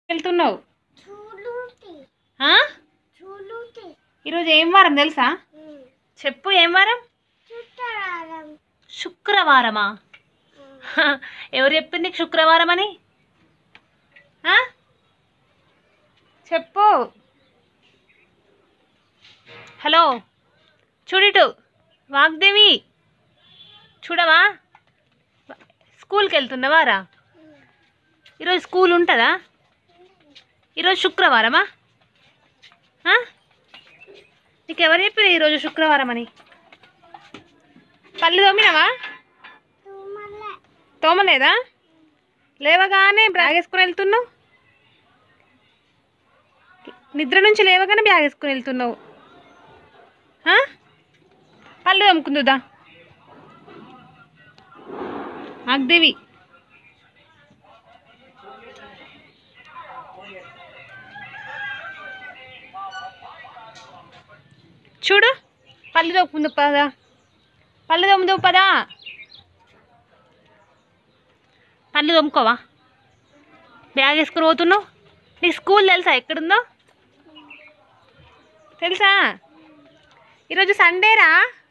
వెళ్తున్నావు? ఈరోజు ఏం వారం తెలుసా? చెప్పు, ఏం వారం? శుక్రవారమా? ఎవరు చెప్పింది నీకు శుక్రవారం అని? చెప్పు. హలో, చూడిటు వాగ్దేవి, చూడవా? స్కూల్కి వెళ్తున్నావారా? ఈరోజు స్కూల్ ఉంటుందా? ఈరోజు శుక్రవారమా? నీకు ఎవరు చెప్పారు ఈరోజు శుక్రవారం అని? పళ్ళు తోమినావా? తోమలేదా? లేవగానే బ్యాగ్ వేసుకుని వెళ్తున్నావు. నిద్ర నుంచి లేవగానే బ్యాగ్ వేసుకుని వెళ్తున్నావు. పళ్ళు తోముకుందా వాగ్దేవి? చూడు, పళ్ళు తోముకుందు పదా, పళ్ళు తోముదు పదా. పళ్ళు తోముకోవా? బ్యాగ్ వేసుకుని పోతున్నావు. నీకు స్కూల్ తెలుసా ఎక్కడుందో? తెలుసా? ఈరోజు సండేరా?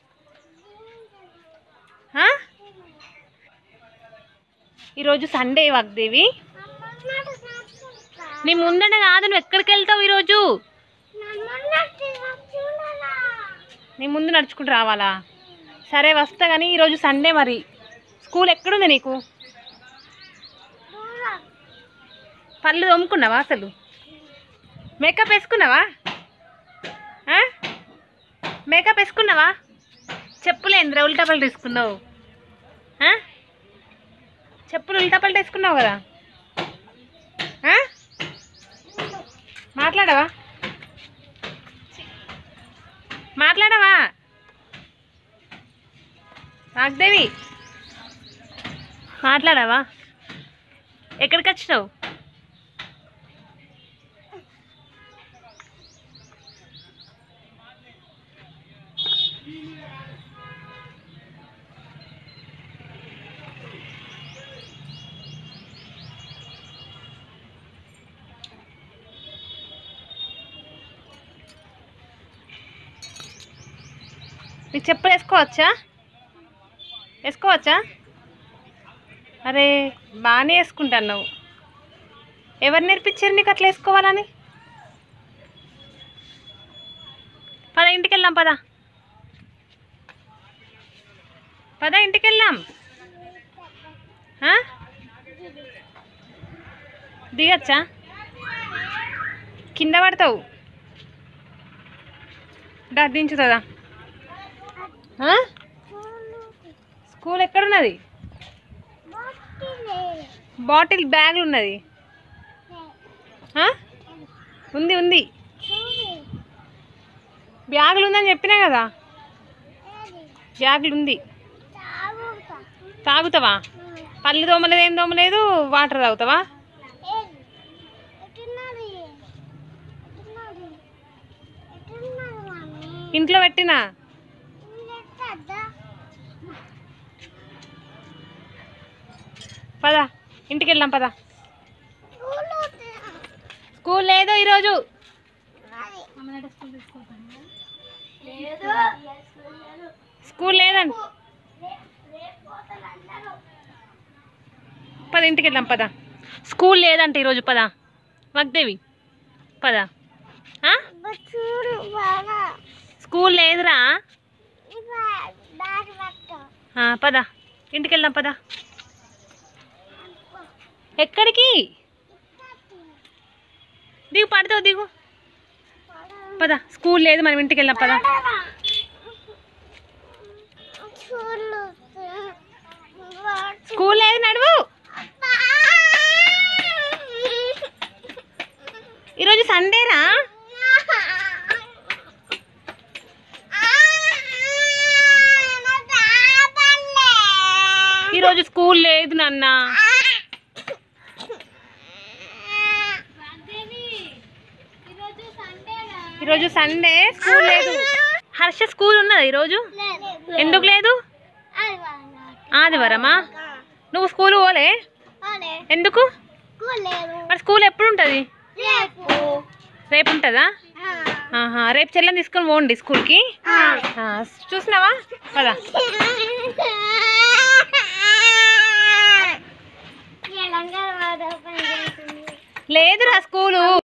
ఈరోజు సండే వాగ్దేవి. నీ ముందనే కాదు, నువ్వు ఎక్కడికి వెళ్తావు ఈరోజు? నీ ముందు నడుచుకుంటూ రావాలా? సరే వస్తా, కానీ ఈరోజు సండే. మరి స్కూల్ ఎక్కడుంది నీకు? పళ్ళు తోముకున్నావా? అసలు మేకప్ వేసుకున్నావా? మేకప్ వేసుకున్నావా? చెప్పులేంద్రా ఉల్టా పళ్ళు తీసుకున్నావు? చెప్పులు ఉల్టా పళ్ళు వేసుకున్నావు కదా? మాట్లాడవా? మాట్లాడవా వాగ్దేవి? మాట్లాడవా? ఎక్కడికి వచ్చినావు? నీకు చెప్పులు వేసుకోవచ్చా? వేసుకోవచ్చా? అరే బాగానే వేసుకుంటాను. ఎవరు నేర్పించారు నీకు అట్లా వేసుకోవాలని? పద, ఇంటికి వెళ్దాం. పద పద, ఇంటికి వెళ్దాం. దిగచ్చా? కింద పడతావు. దించుతుందా? స్కూల్ ఎక్కడున్నది? బాటిల్ బ్యాగ్ ఉన్నది. ఉంది ఉంది, బ్యాగులు ఉందని చెప్పినా కదా. బ్యాగులు ఉంది. తాగుతావా? పళ్ళు తోమలేదు, ఏం తోమలేదు, వాటర్ తాగుతావా? ఇంట్లో పెట్టినా. పద, ఇంటికి వెళ్దాం. పద. స్కూల్ లేదు ఈరోజు. స్కూల్ లేదండి. పద, ఇంటికి వెళ్దాం. పద. స్కూల్ లేదంటే ఈరోజు. పద వాగ్దేవి, పద. స్కూల్ లేదురా. పద, ఇంటికి వెళ్దాం. పద. ఎక్కడికి? దిగు, పడతావు, దిగు. పద, స్కూల్ లేదు, మనం ఇంటికి వెళ్దాం. పద. స్కూల్ లేదు, నడువు. ఈరోజు సండేరా? ఈరోజు స్కూల్ లేదు నాన్న. ఈరోజు సండే, స్కూల్ లేదు. హర్ష స్కూల్ ఉన్నదా ఈరోజు? ఎందుకు లేదు? ఆదివారమా? నువ్వు స్కూల్ పోలే? ఎందుకు? మరి స్కూల్ ఎప్పుడు ఉంటుంది? రేపు ఉంటుందా? రేపు చెల్లని తీసుకొని పోండి స్కూల్కి. చూసినావా కదా? లేదురా స్కూలు.